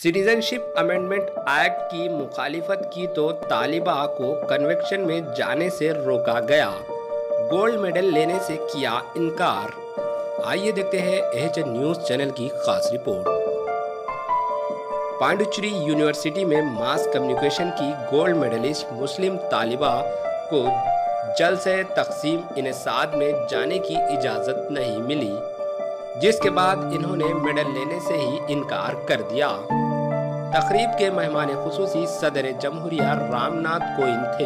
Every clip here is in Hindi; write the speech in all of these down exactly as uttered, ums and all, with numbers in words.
सिटीजनशिप अमेंडमेंट एक्ट की मुखालिफत की तो तालिबा को कन्वेक्शन में जाने से रोका गया, गोल्ड मेडल लेने से किया इनकार। आइए देखते हैं एएचएन न्यूज चैनल की खास रिपोर्ट। पांडिचेरी यूनिवर्सिटी में मास कम्युनिकेशन की गोल्ड मेडलिस्ट मुस्लिम तालिबा को जल से तकसीम इनेसाद में जाने की इजाज़त नहीं मिली, जिसके बाद इन्होंने मेडल लेने से ही इनकार कर दिया। तकरीब के मेहमान खुसूसी सदर जमहूरिया रामनाथ कोविंद थे।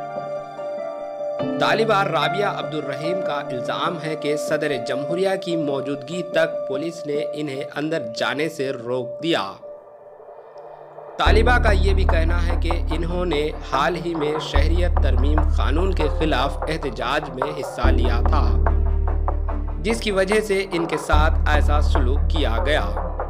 तालिबा राबिया अब्दुल रहीम का इल्जाम है कि सदर जमहूरिया की मौजूदगी तक पुलिस ने इन्हें अंदर जाने से रोक दिया। तालिबा का ये भी कहना है कि इन्होंने हाल ही में शहरियत तरमीम कानून के खिलाफ एहतजाज में हिस्सा लिया था, जिसकी वजह से इनके साथ ऐसा सलूक किया गया।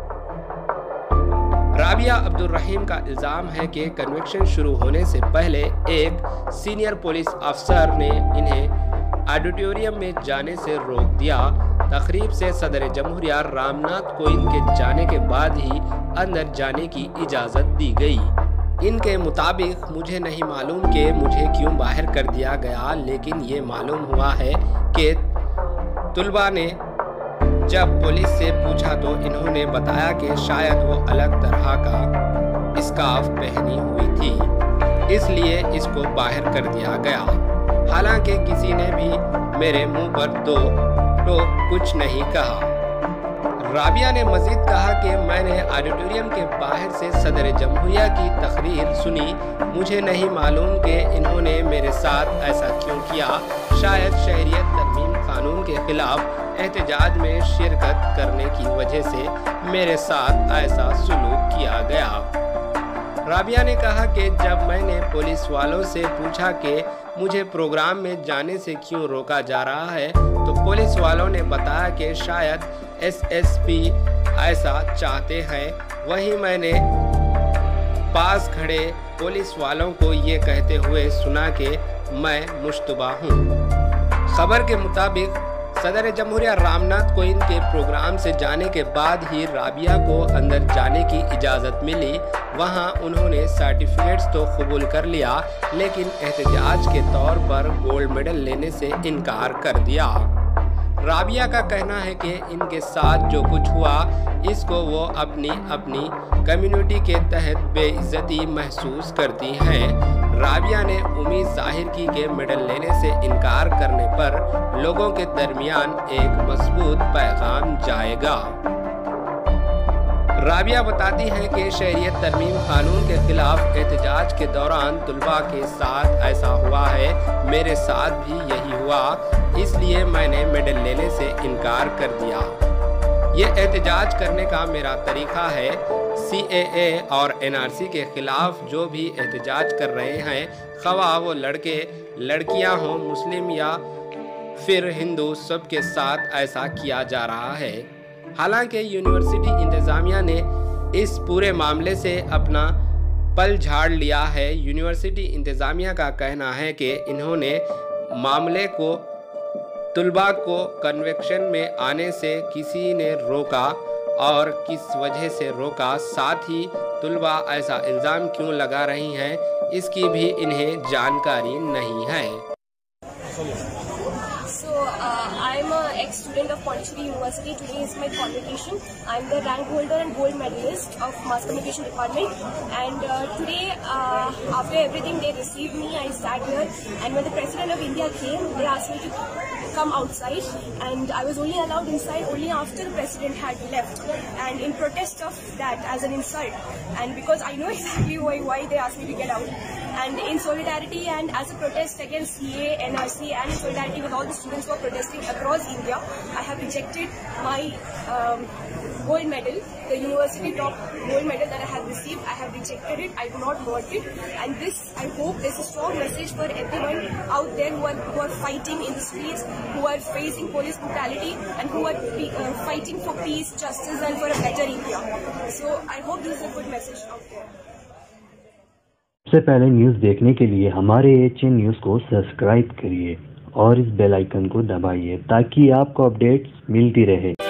राबिया अब्दुल रहीम का इल्जाम है कि कन्वेक्शन शुरू होने से पहले एक सीनियर पुलिस अफसर ने इन्हें ऑडिटोरियम में जाने से रोक दिया। तकरीब से सदर जमहूरिया रामनाथ कोविंद के जाने के बाद ही अंदर जाने की इजाज़त दी गई। इनके मुताबिक मुझे नहीं मालूम कि मुझे क्यों बाहर कर दिया गया, लेकिन ये मालूम हुआ है कि तुलबा ने जब पुलिस से पूछा तो इन्होंने बताया कि शायद वो अलग तरह का स्कार्फ पहनी हुई थी, इसलिए इसको बाहर कर दिया गया। हालांकि किसी ने भी मेरे मुंह पर दो तो कुछ नहीं कहा। राबिया ने मजीद कहा कि मैंने ऑडिटोरियम के बाहर से सदर जमहूरिया की तकरीर सुनी, मुझे नहीं मालूम कि इन्होंने मेरे साथ ऐसा क्यों किया। शायद शहरियत तरमीम कानून के खिलाफ एहतजाज में शिरकत करने की वजह से मेरे साथ ऐसा सलूक किया गया। राबिया ने कहा कि जब मैंने पुलिस वालों से पूछा कि मुझे प्रोग्राम में जाने से क्यों रोका जा रहा है, तो पुलिस वालों ने बताया कि शायद एसएसपी ऐसा चाहते हैं। वहीं मैंने पास खड़े पुलिस वालों को ये कहते हुए सुना कि मैं मुश्तबा हूँ। खबर के मुताबिक सदर जमहूरिया रामनाथ कोविंद के प्रोग्राम से जाने के बाद ही राबिया को अंदर जाने की इजाज़त मिली। वहां उन्होंने सर्टिफिकेट्स तो कबूल कर लिया, लेकिन एहतजाज के तौर पर गोल्ड मेडल लेने से इनकार कर दिया। राबिया का कहना है कि इनके साथ जो कुछ हुआ इसको वो अपनी अपनी कम्युनिटी के तहत बेइज्जती महसूस करती हैं। राबिया ने उम्मीद जाहिर की कि मेडल लेने से इनकार करने पर लोगों के दरमियान एक मजबूत पैगाम जाएगा। राबिया बताती हैं कि शहरियत तरमीम कानून के खिलाफ एहतजाज के दौरान तुलबा के साथ ऐसा हुआ है, मेरे साथ भी यही हुआ, इसलिए मैंने मेडल लेने से इनकार कर दिया। ये एहतजाज करने का मेरा तरीका है। सीएए और एनआरसी के खिलाफ जो भी एहतजाज कर रहे हैं, खवा वो लड़के लड़कियां हों, मुस्लिम या फिर हिंदू, सबके साथ ऐसा किया जा रहा है। हालांकि यूनिवर्सिटी इंतज़ामिया ने इस पूरे मामले से अपना पल झाड़ लिया है। यूनिवर्सिटी इंतज़ामिया का कहना है कि इन्होंने मामले को तुलबा को कन्वेक्शन में आने से किसी ने रोका और किस वजह से रोका, साथ ही तुलबा ऐसा इल्ज़ाम क्यों लगा रही हैं, इसकी भी इन्हें जानकारी नहीं है। I'm an ex-student of Pondicherry University. Today is my convocation. I'm the rank holder and gold medalist of Mass Communication Department. And uh, today, uh, after everything they received me, I sat here. And when the President of India came, they asked me to come outside. And I was only allowed inside only after the President had left. And in protest of that, as an insult. And because I know exactly why, why they asked me to get out. And in solidarity and as a protest against C A A, N R C, and in solidarity with all the students who are protesting across India, I have rejected my um, gold medal, the university top gold medal that I have received. I have rejected it. I do not want it. And this, I hope, is a strong message for everyone out there who are who are fighting in the streets, who are facing police brutality, and who are uh, fighting for peace, justice, and for a better India. So I hope this is a good message out there. सबसे पहले न्यूज़ देखने के लिए हमारे एएचएन न्यूज़ को सब्सक्राइब करिए और इस बेल आइकन को दबाइए ताकि आपको अपडेट्स मिलती रहे।